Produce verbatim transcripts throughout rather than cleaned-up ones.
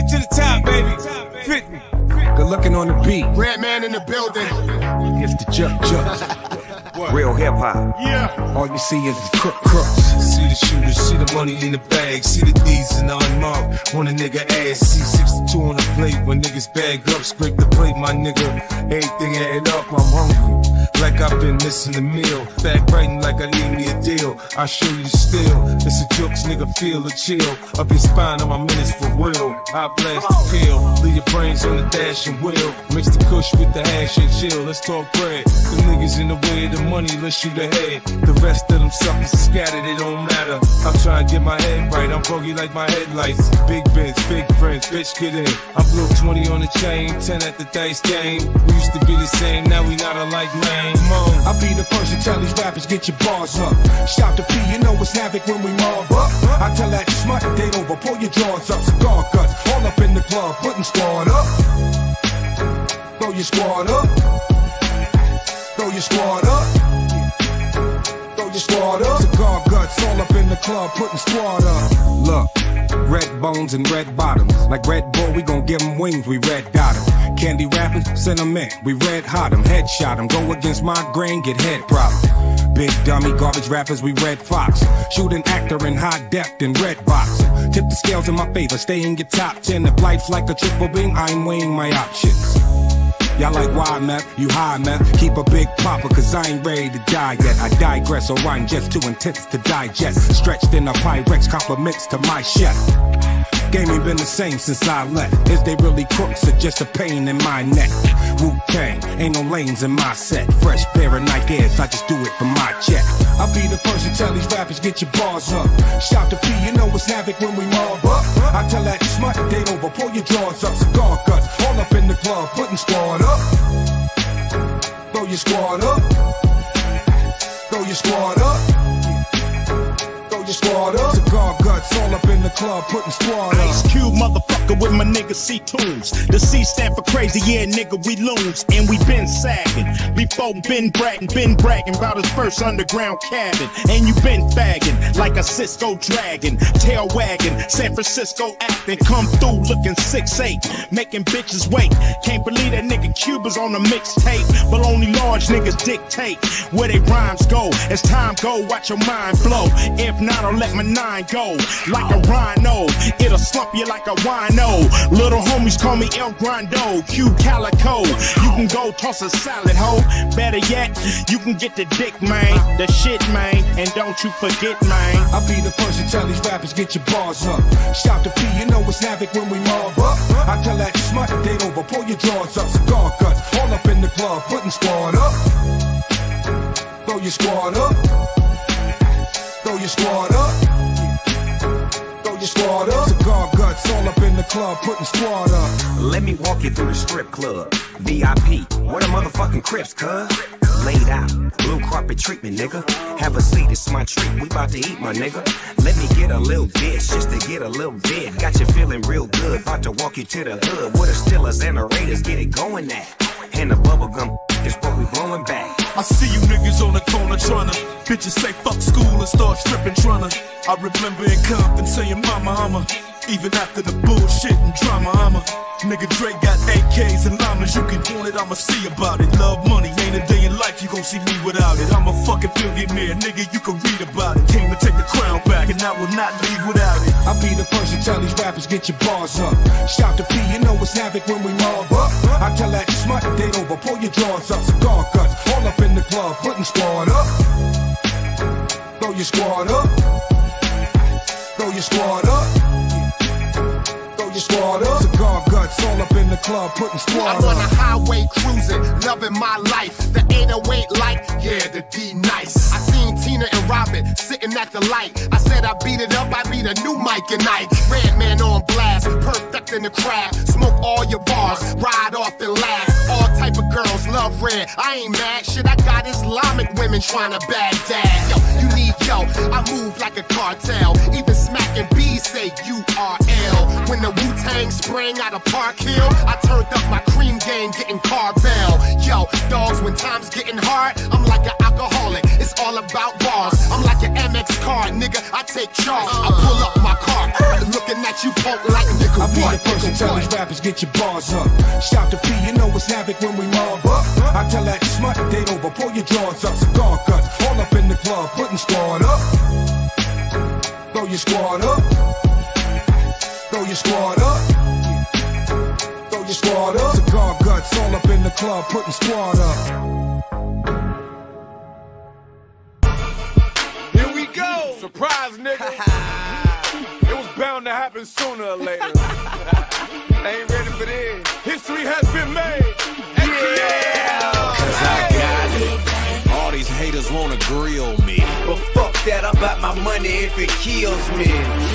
it to the top, baby. fifty. Good looking on the beat. Redman in the building. It's the Juck Juck. Real hip hop. Yeah. All you see is the crook crooks. See the shooters, see the money in the bag, see the D's in the unmarked on a nigga ass. See sixty-two on the plate when niggas bag up, scrape the plate, my nigga. Everything added up, I'm hungry. Like I've been missing the meal. Back writing like I need me a deal. I show you still. It's a jokes, nigga, feel a chill. Up your spine on my minutes for real. I blast the pill. Leave your brains on the dash and wheel. Mix the kush with the hash and chill. Let's talk bread. The niggas in the way of the money, let's shoot ahead. The rest of them suckers are scattered, it don't matter. I'm trying to get my head right. I'm foggy like my headlights. Big Benz, big friends, bitch, get in. I blew twenty on the chain, ten at the dice game. We used to be the same, now we not alike, man. I'll be the first to tell these rappers, get your bars up. Shout to P, you know it's havoc when we mob up. I tell that smut, date over, pull your drawers up. Cigar cuts, all up in the club, putting squad up. Throw your squad up. Throw your squad up. Throw your squad up. Cigar guts, all up in the club, putting squad up. Look, red bones and red bottoms. Like Red Bull, we gon' give them wings, we red dot them. Candy rappers, send them in, we red hot them, headshot them. Go against my grain, get head problem. Big dummy, garbage rappers, we red fox. Shoot an actor in high depth in red box. Tip the scales in my favor, stay in your top ten. If life's like a triple beam, I'm weighing my options. Y'all like why meth, you high meth. Keep a big popper, cause I ain't ready to die yet. I digress, or rhyme just too intense to digest. Stretched in a Pyrex, compliments to my chef. Game ain't been the same since I left. Is they really crooks or just a pain in my neck? Wu-Tang, ain't no lanes in my set. Fresh pair of Nike Airs, I just do it for my check. I'll be the first to tell these rappers, get your bars up. Shout to P, you know it's havoc when we mob up. I tell that smut, date over, pull your drawers up. Cigar cuts, all up in the club, putting squad up. Throw your squad up. Throw your squad up. Throw your squad up. Cigar guts, all up in the club, putting squad up. Ice Cube, motherfucker, with my nigga C-Tunes. The C stand for crazy, yeah, nigga, we loons. And we been sagging. Before been bragging, been bragging about his first underground cabin. And you been fagging like a Cisco dragon. Tail wagging, San Francisco acting. Come through looking six eight, making bitches wait. Can't believe that nigga Cuba's on the mixtape. But only large niggas dictate where they rhymes go. As time go, watch your mind blow. If not, I'll let my nine go. Like a rhino, it'll slump you like a wino. Little homies call me El Grando, Q Calico. You can go toss a salad, ho. Better yet, you can get the dick, man. The shit, man. And don't you forget, man. I'll be the first to tell these rappers, get your bars up. Shout to P, you know it's havoc when we mob up. I tell that smut, date over, pull your drawers up. Cigar cuts, all up in the club, putting squad up. Throw your squad up. Throw your squad up. Throw your squad up. Cigar guts, all up in the club, putting squad up. Let me walk you through the strip club. V I P, what a motherfucking Crips, cuz. Laid out, blue carpet treatment, nigga. Have a seat, it's my treat, we about to eat, my nigga. Let me get a little dish, just to get a little bit. Got you feeling real good, about to walk you to the hood. Where the Steelers and the Raiders get it going at. And the bubblegum is what we blowing back. I see you niggas on the corner tryna. Bitches say fuck school and start stripping tryna. I remember in Compton saying mama, I'm a. Even after the bullshit and drama, I'm a. Nigga Dre got A Ks and llamas, you can want it, I'ma see about it. Love money, ain't a day in life you gon' see me without it. I'm a fucking billionaire, nigga, you can read about it. Came to take the crown back and I will not leave without it. I'll be the first to tell these rappers, get your bars up. Shout to P, you know it's havoc when we mob up. I tell that smut, date over, pull your drawers up. Cigar cuts, all up in the club, putting squad up. Throw your squad up. Throw your squad up. Throw your squad up. Cigar guts, all up in the club, putting squad up. I'm on the highway cruising, loving my life. The eight oh eight light, yeah, the D nice. I seen Tina and Robin sitting at the light. I said I beat it up, I beat a new mic and night. Redman on blast, perfect in the craft. Smoke all your bars, ride off and laugh. All type of girls love red. I ain't mad, shit, I got Islamic women trying to Baghdad. Yo, you need yo, I move like a cartel. Even smacking B's say U R L. When the Wu-Tang Bang Spring out of Park Hill. I turned up my cream game, getting Carvel. Yo, dogs, when time's getting hard, I'm like an alcoholic. It's all about bars. I'm like an M X car, nigga. I take charge. I pull up my car, looking at you, poke like nigga. I be the first to tell these rappers, get your bars up. Shout to P, you know it's havoc when we mob up. I tell that smut, they over, pull your drawers up. Cigar cuts, all up in the club, putting squad up. Throw your squad up. Throw your squad up. Throw your squad up. Cigar guts, all up in the club, putting squad up. Here we go. Surprise, nigga. It was bound to happen sooner or later. I ain't ready for this. History has been made. Yeah. Cause I got it. All these haters wanna grill me, but fuck that, I'm about my money if it kills me.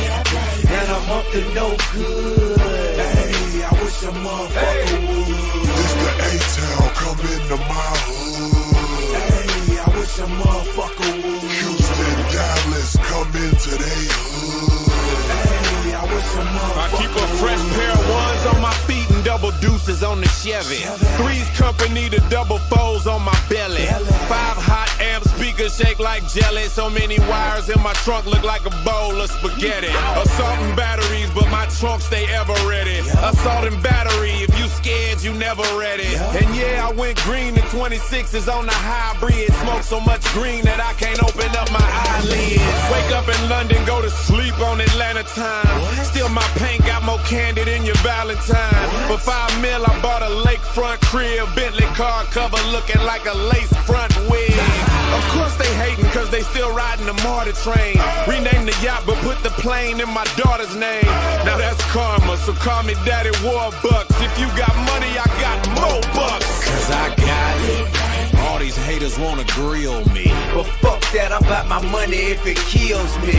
And I'm up to no good. Hey, I wish a motherfucker would. This the A-Town, come into my hood. Hey, I wish a motherfucker would. Houston, Dallas, come into they hood. Hey, I wish a motherfucker I keep a fresh pair of ones on my feet and double deuces on the Chevy. Three's company to double foes on my belly. Five hot amp speakers shake like jelly. So many wires in my trunk look like a bowl of spaghetti. Assault and batteries, but my trunk stay ever ready. Assault and battery, if you scared, you never ready. And yeah, I went green in twenty-sixes on the hybrid. Smoke so much green that I can't open up my eyelids. Wake up in London, go to sleep on Atlanta time. Still my paint got more candy than your Valentine. For five mil, I bought a lakefront crib, Bentley car cover looking like a lace front wig. Of course they hating cause they still riding the MARTA train. Rename the yacht but put the plane in my daughter's name. Now that's karma, so call me Daddy Warbucks. If you got money, I got more bucks. Cause I got it. All these haters wanna grill me, but fuck that, I'm about my money if it kills me.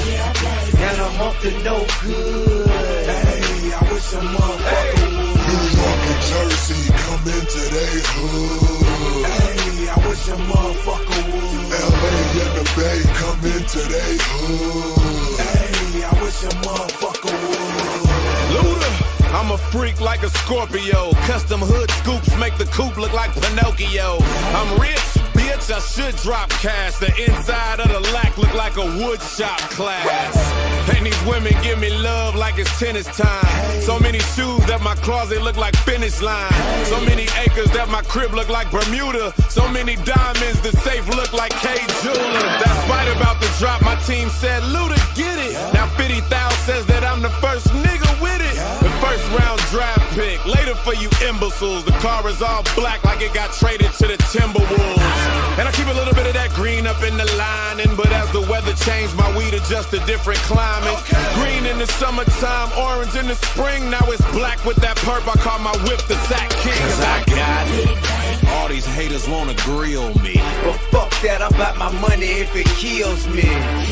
And I'm up to no good. Hey, I wish a motherfucker would. New York and Jersey, come into they hood. Hey, I wish a motherfucker would. L A and the Bay, come into they hood. Hey, I wish a motherfucker would. Luda, I'm a freak like a Scorpio. Custom hood scoops make the coupe look like Pinocchio. I'm rich, bitch, I should drop cash. The inside of the lack look like a wood shop class. And these women give me love like it's tennis time. So many shoes that my closet look like finish line. So many acres that my crib look like Bermuda. So many diamonds the safe look like K. Jeweler. That spite about the drop, my team said, Luda, get it. Now fifty thousand says that I'm the first nigga with it. The first round draft pick, later for you imbeciles. The car is all black like it got traded to the Timberwolves. And I keep a little bit of that green up in the lining, but as the weather changed, my weed adjust to different climates. Okay. Green in the summertime, orange in the spring, now it's black with that purple. I call my whip the Sack King. Cause I got it. All these haters wanna grill me, but fuck that, I'm about my money if it kills me.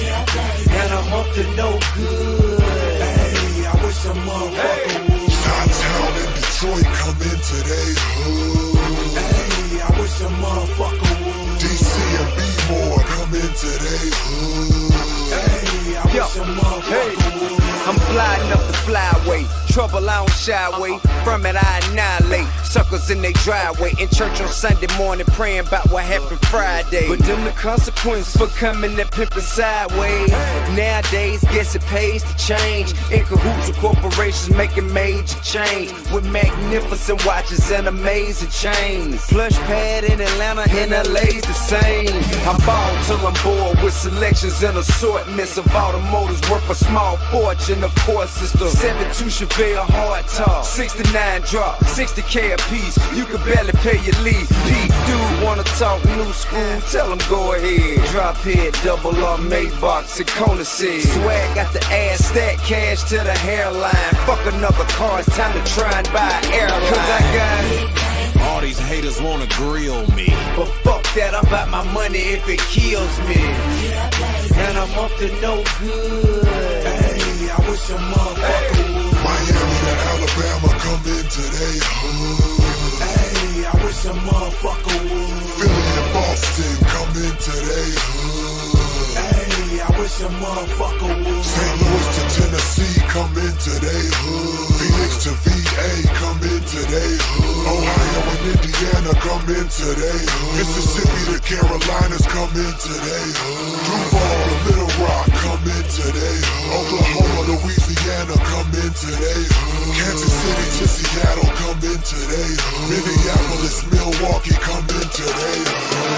And I'm up to no good. Hey, I wish a motherfucker would. Chi-Town and Detroit, come into they hood. Hey, I wish a motherfucker would. D C and B-More, come into they hood. Hey, I wish a motherfucker would. I'm flying up the flyway, trouble I don't shy away. From it I annihilate suckers in they driveway. In church on Sunday morning praying about what happened Friday. But them the consequences for coming that pimpin' sideways. Nowadays guess it pays to change. In cahoots with corporations making major change. With magnificent watches and amazing chains. Plush pad in Atlanta and L A's the same. I ball till I'm bored with selections and assortments of automotives worth a small fortune. Of course it's the seventy-two Chevelle hard top, sixty-nine drop, sixty K a piece. You can barely pay your lease. Pete dude wanna talk new school, tell him go ahead. Drop head, double R, Maybach, and Kona said. Swag got the ass, stack cash to the hairline. Fuck another car, it's time to try and buy an airline. Cause I got it. All these haters wanna grill me, but fuck that, I'm about my money if it kills me. And I'm up to no good. Hey, I wish a motherfucker would. Miami and Alabama, come into they hood. Hey, I wish a motherfucker would. Philly and Boston, come into they hood. Hey, I wish a motherfucker would. Saint Louis to Tennessee, come into they hood. Phoenix come into they hood. Mississippi to Carolinas, come into they hood. Duval to Little Rock, come into they hood. Oklahoma, Louisiana, come into they hood. Kansas City to Seattle, come into they hood. Minneapolis, Milwaukee, come into they hood.